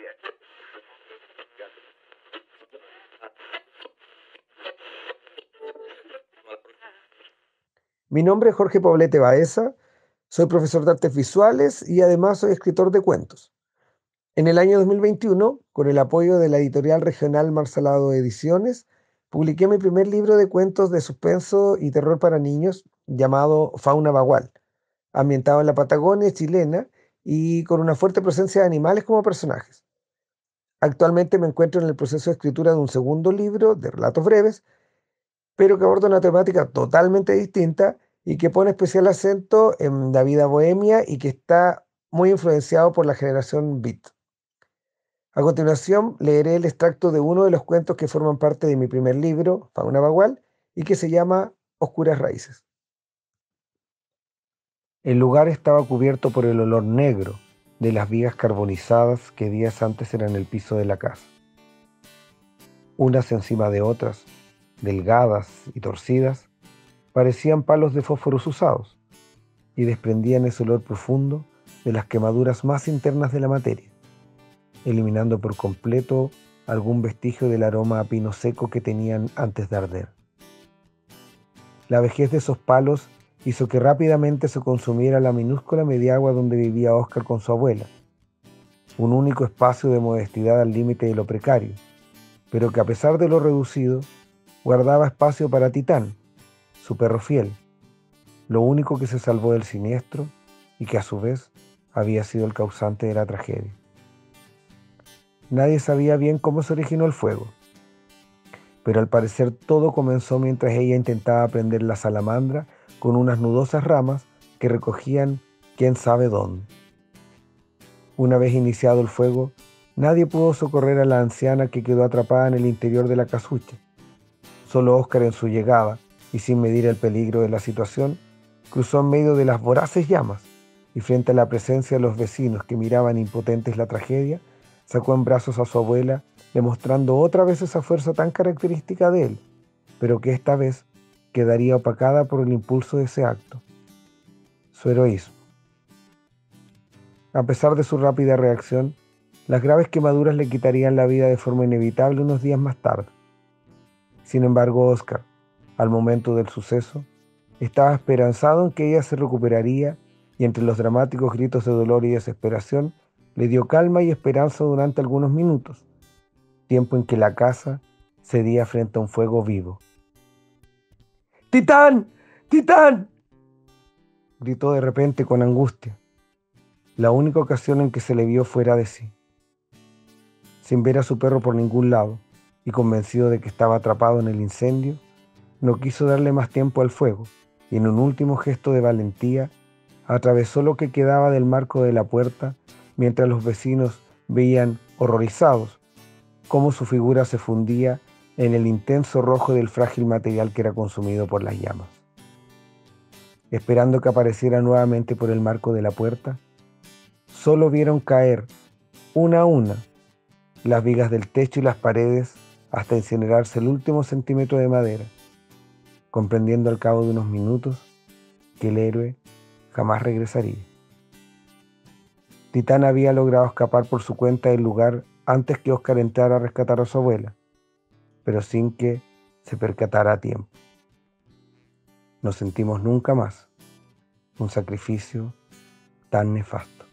Mi nombre es Jorge Poblete Baeza, soy profesor de artes visuales y además soy escritor de cuentos. En el año 2021, con el apoyo de la editorial regional Marsalado Ediciones, publiqué mi primer libro de cuentos de suspenso y terror para niños llamado Fauna Bagual, ambientado en la Patagonia chilena y con una fuerte presencia de animales como personajes. Actualmente me encuentro en el proceso de escritura de un segundo libro de relatos breves, pero que aborda una temática totalmente distinta y que pone especial acento en la vida bohemia y que está muy influenciado por la generación Beat. A continuación, leeré el extracto de uno de los cuentos que forman parte de mi primer libro, Fauna Bagual, y que se llama Oscuras Raíces. El lugar estaba cubierto por el olor negro de las vigas carbonizadas que días antes eran el piso de la casa. Unas encima de otras, delgadas y torcidas, parecían palos de fósforos usados y desprendían ese olor profundo de las quemaduras más internas de la materia, eliminando por completo algún vestigio del aroma a pino seco que tenían antes de arder. La vejez de esos palos hizo que rápidamente se consumiera la minúscula mediagua donde vivía Oscar con su abuela, un único espacio de modestidad al límite de lo precario, pero que a pesar de lo reducido, guardaba espacio para Titán, su perro fiel, lo único que se salvó del siniestro y que a su vez había sido el causante de la tragedia. Nadie sabía bien cómo se originó el fuego, pero al parecer todo comenzó mientras ella intentaba prender la salamandra con unas nudosas ramas que recogían quién sabe dónde. Una vez iniciado el fuego, nadie pudo socorrer a la anciana que quedó atrapada en el interior de la casucha. Solo Oscar en su llegada, y sin medir el peligro de la situación, cruzó en medio de las voraces llamas y frente a la presencia de los vecinos que miraban impotentes la tragedia, sacó en brazos a su abuela, demostrando otra vez esa fuerza tan característica de él, pero que esta vez quedaría opacada por el impulso de ese acto, su heroísmo. A pesar de su rápida reacción, las graves quemaduras le quitarían la vida de forma inevitable unos días más tarde. Sin embargo, Oscar, al momento del suceso, estaba esperanzado en que ella se recuperaría y entre los dramáticos gritos de dolor y desesperación, le dio calma y esperanza durante algunos minutos, tiempo en que la casa cedía frente a un fuego vivo. ¡Titán! ¡Titán!, gritó de repente con angustia, la única ocasión en que se le vio fuera de sí. Sin ver a su perro por ningún lado y convencido de que estaba atrapado en el incendio, no quiso darle más tiempo al fuego y en un último gesto de valentía atravesó lo que quedaba del marco de la puerta mientras los vecinos veían horrorizados cómo su figura se fundía en el intenso rojo del frágil material que era consumido por las llamas. Esperando que apareciera nuevamente por el marco de la puerta, solo vieron caer, una a una, las vigas del techo y las paredes hasta incinerarse el último centímetro de madera, comprendiendo al cabo de unos minutos que el héroe jamás regresaría. Titán había logrado escapar por su cuenta del lugar antes que Oscar entrara a rescatar a su abuela, pero sin que se percatara a tiempo. No sentimos nunca más un sacrificio tan nefasto.